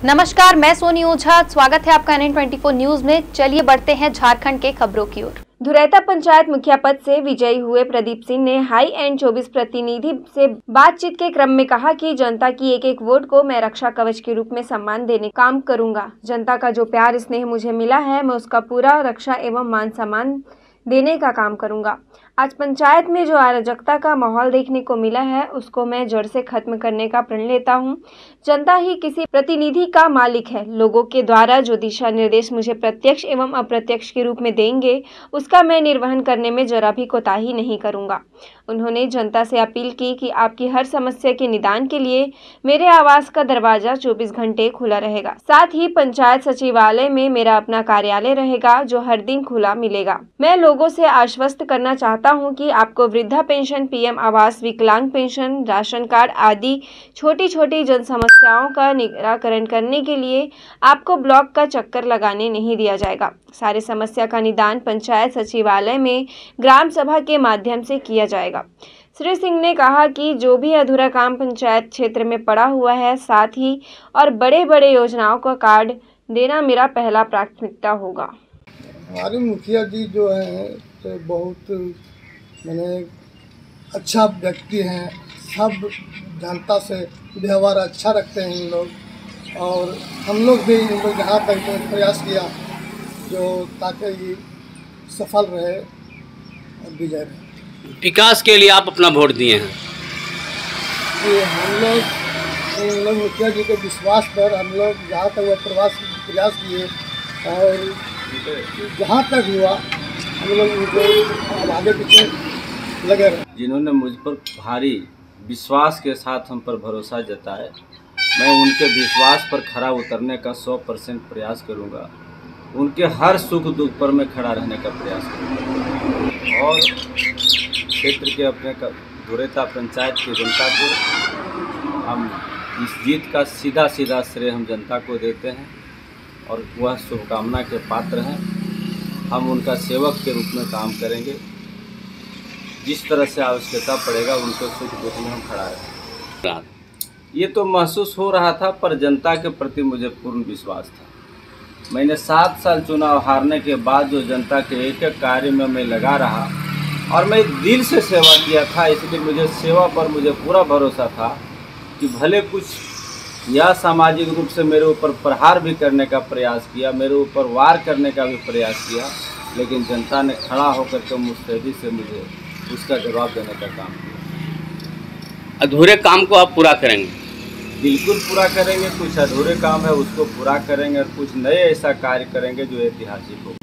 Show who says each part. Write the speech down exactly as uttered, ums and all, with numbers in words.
Speaker 1: नमस्कार, मैं सोनी ओझा। स्वागत है आपका N N twenty four news में। चलिए बढ़ते हैं झारखंड के खबरों की ओर। धुरैता पंचायत मुखिया पद से विजयी हुए प्रदीप सिंह ने हाई एंड चौबीस प्रतिनिधि से बातचीत के क्रम में कहा कि जनता की एक एक वोट को मैं रक्षा कवच के रूप में सम्मान देने का काम करूंगा। जनता का जो प्यार स्नेह मुझे मिला है, मैं उसका पूरा रक्षा एवं मान सम्मान देने का काम करूंगा। आज पंचायत में जो अराजकता का माहौल देखने को मिला है, उसको मैं जड़ से खत्म करने का प्रण लेता हूं। जनता ही किसी प्रतिनिधि का मालिक है। लोगों के द्वारा जो दिशा निर्देश मुझे प्रत्यक्ष एवं अप्रत्यक्ष के रूप में देंगे, उसका मैं निर्वहन करने में जरा भी कोताही नहीं करूंगा। उन्होंने जनता से अपील की कि आपकी हर समस्या के निदान के लिए मेरे आवास का दरवाजा चौबीस घंटे खुला रहेगा। साथ ही पंचायत सचिवालय में मेरा अपना कार्यालय रहेगा, जो हर दिन खुला मिलेगा। मैं लोगों से आश्वस्त करना चाहता हूं कि आपको वृद्धा पेंशन, पीएम आवास, विकलांग पेंशन, राशन कार्ड आदि छोटी छोटी जन समस्याओं का निराकरण करने के लिए आपको ब्लॉक का चक्कर लगाने नहीं दिया जाएगा। सारे समस्या का निदान पंचायत सचिवालय में ग्राम सभा के माध्यम से किया जाएगा। श्री सिंह ने कहा कि जो भी अधूरा काम पंचायत क्षेत्र में पड़ा हुआ है, साथ ही और बड़े बड़े योजनाओं का कार्ड देना मेरा पहला प्राथमिकता होगा।
Speaker 2: हमारे मुखिया जी जो हैं तो बहुत मैंने अच्छा व्यक्ति हैं। सब जनता से व्यवहार अच्छा रखते हैं इन लोग, और हम लोग भी इन लोग यहाँ तक प्रयास किया जो ताकि ये सफल रहे और विजय रहे।
Speaker 3: विकास के लिए आप अपना वोट दिए हैं।
Speaker 2: ये हम लोग इन लोग मुखिया जी के विश्वास पर हम लोग जहाँ तक वह प्रवास प्रयास किए, और जहाँ तक हुआ हम लोग उनको आगे पीछे लगे रहे।
Speaker 4: जिन्होंने मुझ पर भारी विश्वास के साथ हम पर भरोसा जताए, मैं उनके विश्वास पर खरा उतरने का सौ परसेंट प्रयास करूँगा। उनके हर सुख दुख पर मैं खड़ा रहने का प्रयास करूँगा, और क्षेत्र के अपने धुरैता पंचायत की जनता को हम इस जीत का सीधा सीधा श्रेय हम जनता को देते हैं, और वह शुभकामना के पात्र हैं। हम उनका सेवक के रूप में काम करेंगे। जिस तरह से आवश्यकता पड़ेगा उनके सुख दुख में हम खड़ा रहेंगे। ये तो महसूस हो रहा था, पर जनता के प्रति मुझे पूर्ण विश्वास था। मैंने सात साल चुनाव हारने के बाद जो जनता के एक एक कार्य में मैं लगा रहा, और मैं दिल से सेवा किया था, इसलिए मुझे सेवा पर मुझे पूरा भरोसा था कि भले कुछ या सामाजिक रूप से मेरे ऊपर प्रहार भी करने का प्रयास किया, मेरे ऊपर वार करने का भी प्रयास किया, लेकिन जनता ने खड़ा होकर के मुस्तैदी से मुझे उसका जवाब देने का काम किया।
Speaker 3: अधूरे काम को आप पूरा करेंगे?
Speaker 4: बिल्कुल पूरा करेंगे। कुछ अधूरे काम है उसको पूरा करेंगे, और कुछ नए ऐसा कार्य करेंगे जो ऐतिहासिक होगा।